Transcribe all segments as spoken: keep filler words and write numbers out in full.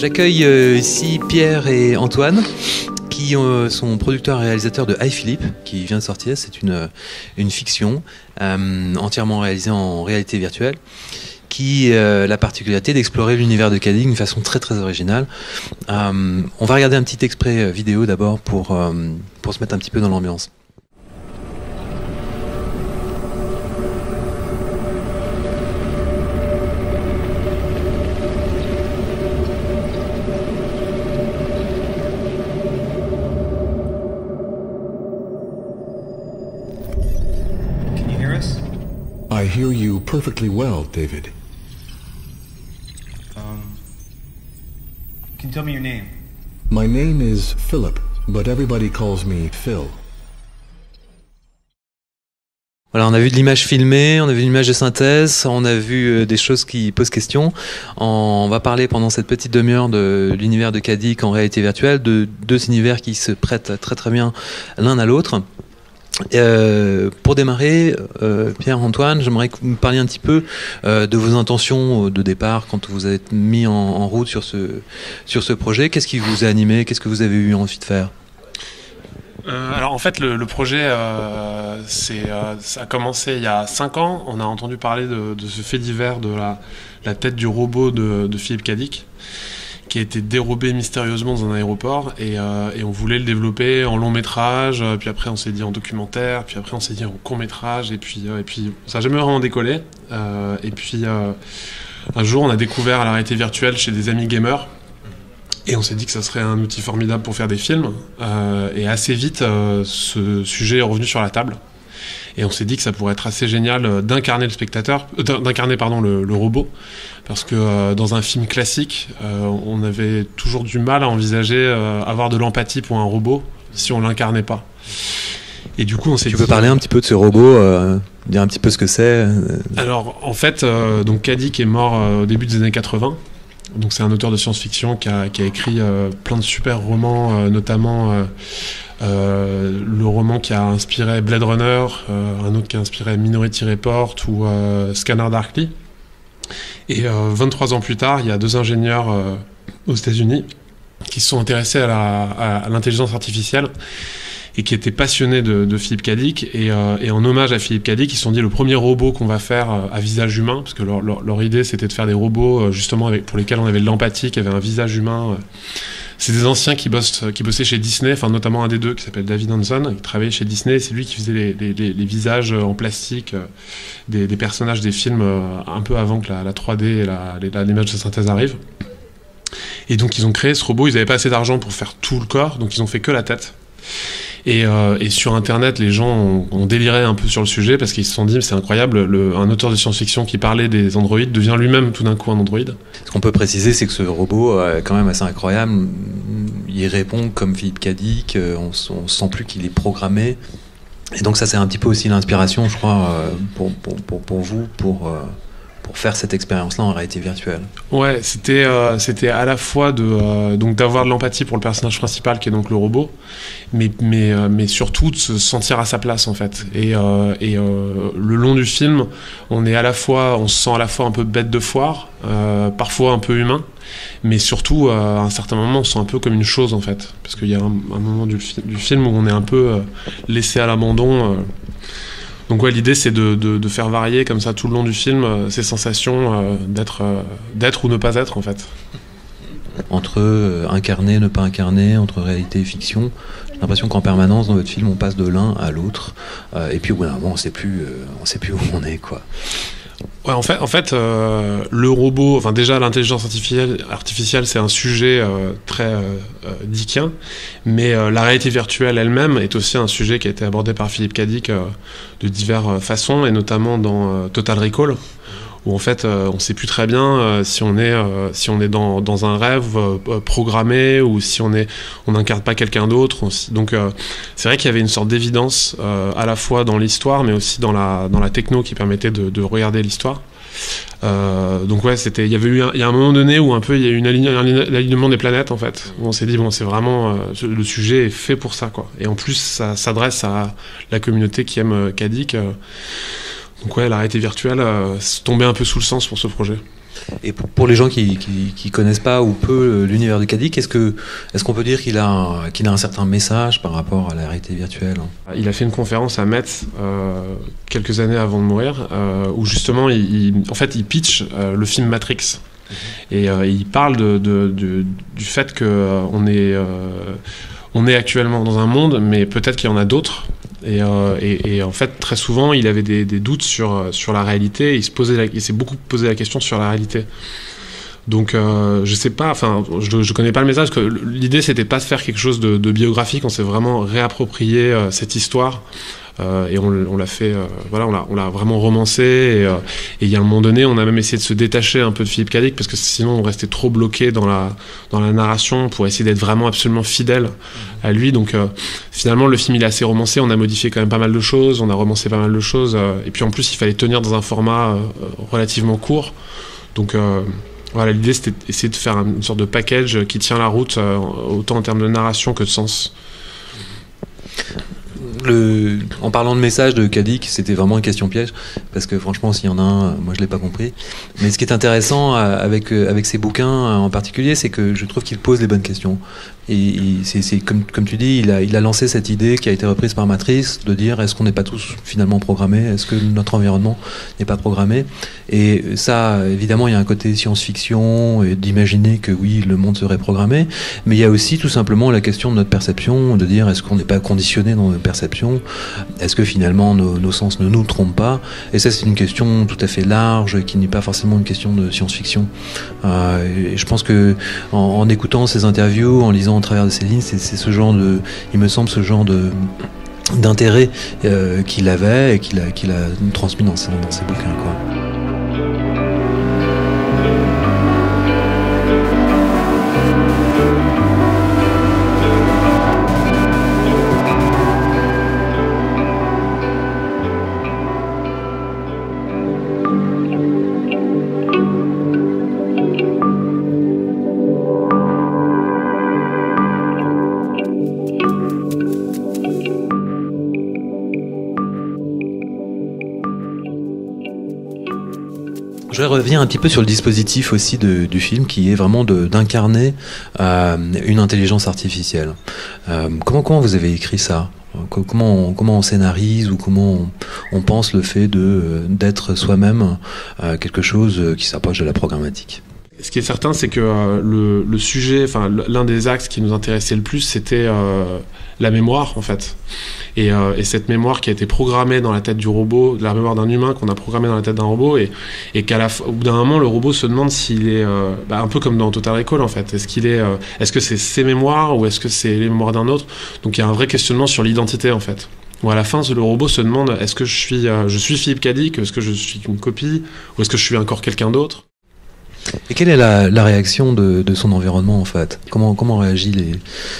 J'accueille euh, ici Pierre et Antoine, qui euh, sont producteurs et réalisateurs de iPhilip, qui vient de sortir. C'est une, une fiction euh, entièrement réalisée en réalité virtuelle, qui a euh, la particularité d'explorer l'univers de Cadic d'une façon très très originale. Euh, on va regarder un petit extrait vidéo d'abord pour, euh, pour se mettre un petit peu dans l'ambiance. I hear you perfectly well, David. Um, can you tell me your name? My name is Philip, but everybody calls me Phil. Voilà, on a vu de l'image filmée, on a vu une image de synthèse, on a vu des choses qui posent question. On va parler pendant cette petite demi-heure de l'univers de Cadic en réalité virtuelle, de deux univers qui se prêtent très très bien l'un à l'autre. Euh, pour démarrer, euh, Pierre-Antoine, j'aimerais que vous me parliez un petit peu euh, de vos intentions de départ quand vous êtes mis en, en route sur ce, sur ce projet. Qu'est-ce qui vous a animé? Qu'est-ce que vous avez eu envie de faire? Euh, alors en fait le, le projet euh, c'est, euh, ça a commencé il y a cinq ans. On a entendu parler de, de ce fait divers de la, la tête du robot de, de Philip Cadic qui a été dérobé mystérieusement dans un aéroport et, euh, et on voulait le développer en long métrage, puis après on s'est dit en documentaire, puis après on s'est dit en court métrage et puis, euh, et puis ça n'a jamais vraiment décollé euh, et puis euh, un jour on a découvert la réalité virtuelle chez des amis gamers et on s'est dit que ça serait un outil formidable pour faire des films euh, et assez vite euh, ce sujet est revenu sur la table et on s'est dit que ça pourrait être assez génial d'incarner le spectateur, d'incarner pardon le, le robot, parce que euh, dans un film classique, euh, on avait toujours du mal à envisager euh, avoir de l'empathie pour un robot si on l'incarnait pas. Et du coup, on s'est Tu dit, peux parler un petit peu de ce robot, euh, dire un petit peu ce que c'est euh... Alors, en fait, euh, donc Cadic est mort euh, au début des années quatre-vingts. Donc c'est un auteur de science-fiction qui a, qui a écrit euh, plein de super romans, euh, notamment euh, euh, le roman qui a inspiré Blade Runner, euh, un autre qui a inspiré Minority Report ou euh, Scanner Darkly. Et euh, vingt-trois ans plus tard, il y a deux ingénieurs euh, aux États-Unis qui se sont intéressés à, la, à, à l'intelligence artificielle et qui étaient passionnés de, de Philip Cadic. Et, euh, et en hommage à Philip Cadic, ils se sont dit le premier robot qu'on va faire euh, à visage humain, parce que leur, leur, leur idée c'était de faire des robots euh, justement avec, pour lesquels on avait de l'empathie, qui avaient un visage humain. Euh. C'est des anciens qui, bossent, qui bossaient chez Disney, enfin notamment un des deux qui s'appelle David Hanson, qui travaillait chez Disney. C'est lui qui faisait les, les, les, les visages en plastique euh, des, des personnages des films euh, un peu avant que la, la trois D et la, la, l'image de synthèse arrivent. Et donc ils ont créé ce robot, ils n'avaient pas assez d'argent pour faire tout le corps, donc ils ont fait que la tête. Et, euh, et sur internet, les gens ont, ont déliré un peu sur le sujet parce qu'ils se sont dit c'est incroyable, le, un auteur de science-fiction qui parlait des androïdes devient lui-même tout d'un coup un androïde. Ce qu'on peut préciser, c'est que ce robot est quand même assez incroyable. Il répond comme Philip Cadic, on ne sent plus qu'il est programmé. Et donc ça, c'est un petit peu aussi l'inspiration, je crois, pour, pour, pour, pour vous, pour... pour faire cette expérience-là en réalité virtuelle. Ouais, c'était euh, c'était à la fois de euh, donc d'avoir de l'empathie pour le personnage principal qui est donc le robot, mais mais euh, mais surtout de se sentir à sa place en fait. Et euh, et euh, le long du film, on est à la fois, on se sent à la fois un peu bête de foire, euh, parfois un peu humain, mais surtout euh, à un certain moment, on se sent un peu comme une chose en fait, parce qu'il y a un, un moment du, du film où on est un peu euh, laissé à l'abandon. Euh, Donc ouais, l'idée c'est de, de, de faire varier comme ça tout le long du film euh, ces sensations euh, d'être, euh, d'être ou ne pas être en fait. Entre euh, incarner, ne pas incarner, entre réalité et fiction, j'ai l'impression qu'en permanence dans votre film on passe de l'un à l'autre euh, et puis au bout d'un moment on sait plus, euh, on sait plus où on est quoi. Ouais, en fait, en fait euh, le robot, enfin déjà l'intelligence artificielle, artificielle c'est un sujet euh, très euh, dickien, mais euh, la réalité virtuelle elle-même est aussi un sujet qui a été abordé par Philip Cadic euh, de diverses façons, et notamment dans euh, Total Recall, où en fait euh, on ne sait plus très bien euh, si on est, euh, si on est dans, dans un rêve euh, programmé ou si on est, on n'incarne pas quelqu'un d'autre. On, donc euh, c'est vrai qu'il y avait une sorte d'évidence euh, à la fois dans l'histoire mais aussi dans la, dans la techno qui permettait de, de regarder l'histoire. Euh, donc ouais, c'était, il y avait eu, un, il y a un moment donné où un peu il y a eu une align, un alignement des planètes en fait, où on s'est dit bon c'est vraiment euh, le sujet est fait pour ça quoi. Et en plus ça s'adresse à la communauté qui aime euh, Cadic. Euh, Donc ouais, la réalité virtuelle euh, tombait un peu sous le sens pour ce projet. Et pour les gens qui, qui, qui connaissent pas ou peu l'univers de Kadik, est-ce que est-ce qu'on peut dire qu'il a un, qu'il a un certain message par rapport à la réalité virtuelle? Il a fait une conférence à Metz euh, quelques années avant de mourir, euh, où justement, il, il, en fait, il pitch euh, le film Matrix. Et euh, il parle de, de, de, du fait que euh, on est euh, on est actuellement dans un monde, mais peut-être qu'il y en a d'autres. Et, euh, et, et en fait, très souvent, il avait des, des doutes sur, sur la réalité. Il se posait la, il s'est beaucoup posé la question sur la réalité. Donc, euh, je sais pas, enfin, je, je connais pas le message. Que l'idée, c'était pas de faire quelque chose de, de biographique. On s'est vraiment réapproprié euh, cette histoire. Euh, et on, on l'a fait, euh, voilà, on l'a, on l'a vraiment romancé. Et euh, il y a un moment donné, on a même essayé de se détacher un peu de Philippe Cadic parce que sinon on restait trop bloqué dans la dans la narration pour essayer d'être vraiment absolument fidèle à lui. Donc euh, finalement, le film il est assez romancé. On a modifié quand même pas mal de choses, on a romancé pas mal de choses. Euh, et puis en plus, il fallait tenir dans un format euh, relativement court. Donc euh, voilà, l'idée c'était d'essayer de faire une sorte de package qui tient la route, euh, autant en termes de narration que de sens. Le, en parlant de message de Kadik, c'était vraiment une question piège, parce que franchement, s'il y en a un, moi je l'ai pas compris. Mais ce qui est intéressant avec, avec ces bouquins en particulier, c'est que je trouve qu'il pose les bonnes questions. Et c'est, c'est comme, comme tu dis, il a, il a lancé cette idée qui a été reprise par Matrix, de dire est-ce qu'on n'est pas tous finalement programmés, est-ce que notre environnement n'est pas programmé. Et ça, évidemment, il y a un côté science-fiction et d'imaginer que oui, le monde serait programmé, mais il y a aussi tout simplement la question de notre perception, de dire est-ce qu'on n'est pas conditionné dans nos perceptions, est-ce que finalement nos, nos sens ne nous trompent pas. Et ça, c'est une question tout à fait large, qui n'est pas forcément une question de science-fiction. Euh, et je pense que en, en écoutant ces interviews, en lisant au travers de ces lignes, c'est, c'est ce genre de, il me semble, ce genre de d'intérêt euh, qu'il avait et qu'il a, qu'il a transmis dans ses, dans ses bouquins, quoi. Je reviens un petit peu sur le dispositif aussi de, du film, qui est vraiment de, d'incarner euh, une intelligence artificielle. Euh, comment, comment vous avez écrit ça ? Comment on, comment on scénarise ou comment on, on pense le fait de, d'être soi-même euh, quelque chose qui s'approche de la programmatique ? Ce qui est certain, c'est que euh, le, le sujet, enfin l'un des axes qui nous intéressait le plus, c'était euh, la mémoire en fait. Et, euh, et cette mémoire qui a été programmée dans la tête du robot, la mémoire d'un humain qu'on a programmée dans la tête d'un robot, et, et qu'à la au bout d'un moment, le robot se demande s'il est euh, bah, un peu comme dans Total Recall en fait. Est-ce qu'il est, euh, est-ce que c'est ses mémoires ou est-ce que c'est les mémoires d'un autre ? Donc il y a un vrai questionnement sur l'identité en fait. Où à la fin, le robot se demande est-ce que je suis, euh, je suis Philippe Cadic, est-ce que je suis une copie, ou est-ce que je suis encore quelqu'un d'autre ? Et quelle est la, la réaction de, de son environnement en fait ? Comment, comment réagissent les,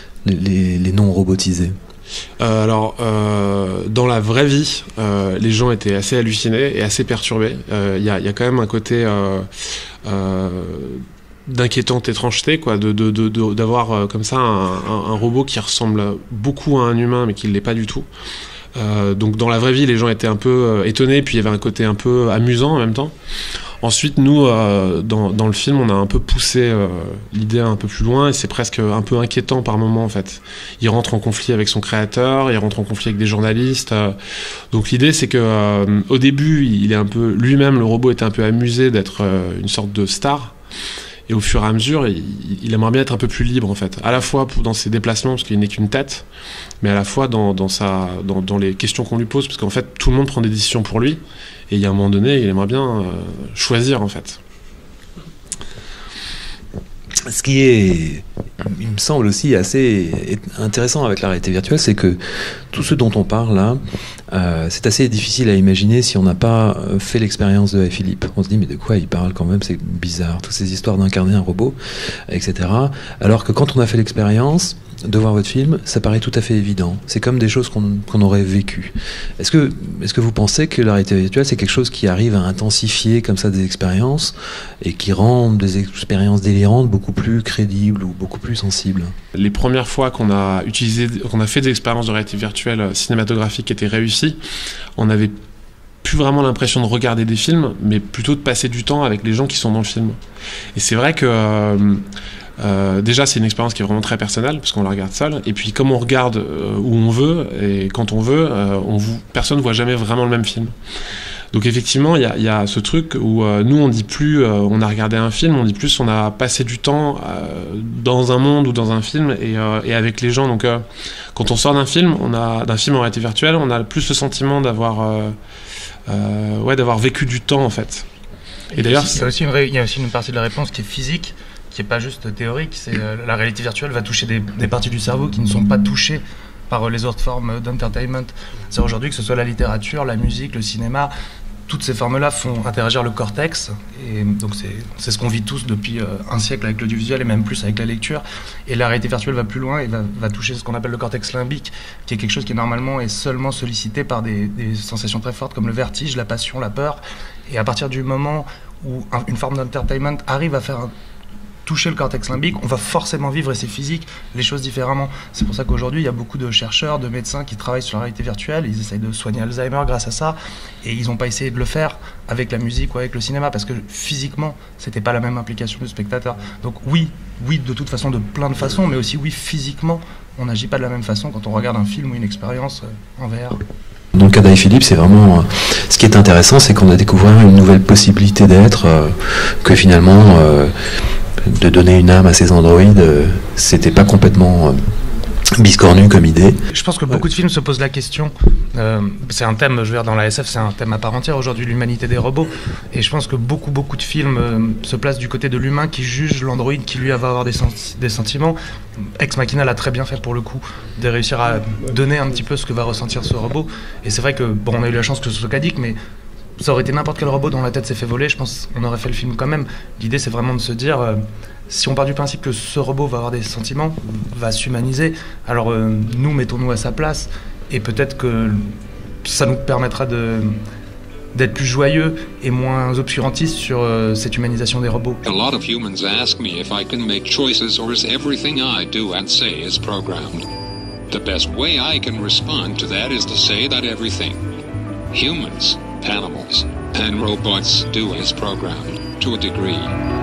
les, les non robotisés ? euh, Alors, euh, dans la vraie vie, euh, les gens étaient assez hallucinés et assez perturbés. Il euh, y, a, y a quand même un côté euh, euh, d'inquiétante étrangeté, quoi, de, de, de, de, d'avoir euh, comme ça un, un, un robot qui ressemble beaucoup à un humain, mais qui ne l'est pas du tout. Euh, donc, dans la vraie vie, les gens étaient un peu euh, étonnés, puis il y avait un côté un peu amusant en même temps. Ensuite, nous, euh, dans, dans le film, on a un peu poussé euh, l'idée un peu plus loin et c'est presque un peu inquiétant par moments, en fait. Il rentre en conflit avec son créateur, il rentre en conflit avec des journalistes. Euh, donc l'idée, c'est que euh, au début, il est un peu lui-même, le robot était un peu amusé d'être euh, une sorte de star. Et au fur et à mesure, il, il aimerait bien être un peu plus libre, en fait. À la fois pour, dans ses déplacements, parce qu'il n'est qu'une tête, mais à la fois dans, dans, sa, dans, dans les questions qu'on lui pose, parce qu'en fait, tout le monde prend des décisions pour lui. Et il y a un moment donné, il aimerait bien euh, choisir, en fait. Ce qui est, il me semble aussi assez intéressant avec la réalité virtuelle, c'est que tout ce dont on parle là, euh, c'est assez difficile à imaginer si on n'a pas fait l'expérience de Philippe. On se dit mais de quoi il parle quand même, c'est bizarre, toutes ces histoires d'incarner un robot, et cetera. Alors que quand on a fait l'expérience de voir votre film, ça paraît tout à fait évident. C'est comme des choses qu'on, qu'on aurait vécues. Est-ce que, est-ce que vous pensez que la réalité virtuelle, c'est quelque chose qui arrive à intensifier comme ça des expériences et qui rend des expériences délirantes beaucoup plus crédibles ou beaucoup plus sensibles ? Les premières fois qu'on a utilisé, qu'on a fait des expériences de réalité virtuelle cinématographique qui étaient réussies, on avait plus vraiment l'impression de regarder des films, mais plutôt de passer du temps avec les gens qui sont dans le film. Et c'est vrai que euh, euh, déjà c'est une expérience qui est vraiment très personnelle parce qu'on la regarde seul. Et puis comme on regarde euh, où on veut et quand on veut, euh, on vous, personne ne voit jamais vraiment le même film. Donc effectivement, il y, y a ce truc où euh, nous, on dit plus euh, on a regardé un film, on dit plus on a passé du temps euh, dans un monde ou dans un film et, euh, et avec les gens. Donc euh, quand on sort d'un film, on a d'un film en réalité virtuelle, on a plus le sentiment d'avoir euh, euh, ouais, d'avoir vécu du temps en fait. Et, et d'ailleurs, il y, a aussi une ré... il y a aussi une partie de la réponse qui est physique, qui est pas juste théorique. C'est euh, la réalité virtuelle va toucher des, des parties du cerveau qui ne sont pas touchées par les autres formes d'entertainment. C'est aujourd'hui que ce soit la littérature, la musique, le cinéma, toutes ces formes-là font interagir le cortex, et donc c'est, c'est ce qu'on vit tous depuis euh, un siècle avec l'audiovisuel et même plus avec la lecture. Et la réalité virtuelle va plus loin et va, va toucher ce qu'on appelle le cortex limbique, qui est quelque chose qui normalement est seulement sollicité par des, des sensations très fortes comme le vertige, la passion, la peur. Et à partir du moment où un, une forme d'entertainment arrive à faire un, toucher le cortex limbique, on va forcément vivre, et c'est physique, les choses différemment. C'est pour ça qu'aujourd'hui, il y a beaucoup de chercheurs, de médecins qui travaillent sur la réalité virtuelle, ils essayent de soigner Alzheimer grâce à ça, et ils n'ont pas essayé de le faire avec la musique ou avec le cinéma, parce que physiquement, c'était pas la même implication du spectateur. Donc oui, oui, de toute façon, de plein de façons, mais aussi oui, physiquement, on n'agit pas de la même façon quand on regarde un film ou une expérience en V R. Dans le cas d'I-Philippe, c'est vraiment... Euh, ce qui est intéressant, c'est qu'on a découvert une nouvelle possibilité d'être, euh, que finalement... Euh, de donner une âme à ces androïdes, euh, c'était pas complètement euh, biscornu comme idée. Je pense que beaucoup ouais. de films se posent la question. Euh, c'est un thème, je veux dire, dans la S F, c'est un thème à part entière aujourd'hui, l'humanité des robots. Et je pense que beaucoup, beaucoup de films euh, se placent du côté de l'humain qui juge l'androïde qui lui va avoir des, sens- des sentiments. Ex Machina l'a très bien fait pour le coup, de réussir à donner un petit peu ce que va ressentir ce robot. Et c'est vrai que, bon, on a eu la chance que ce soit Kadik, mais ça aurait été n'importe quel robot dont la tête s'est fait voler, je pense qu'on aurait fait le film quand même. L'idée, c'est vraiment de se dire, euh, si on part du principe que ce robot va avoir des sentiments, va s'humaniser, alors euh, nous, mettons-nous à sa place, et peut-être que ça nous permettra de, d'être plus joyeux et moins obscurantistes sur euh, cette humanisation des robots. A lot of humans ask me if I can make choices or is everything I do and say is programmed. The best way I can respond to that is to say that everything humans, animals, and robots do is programmed, to a degree.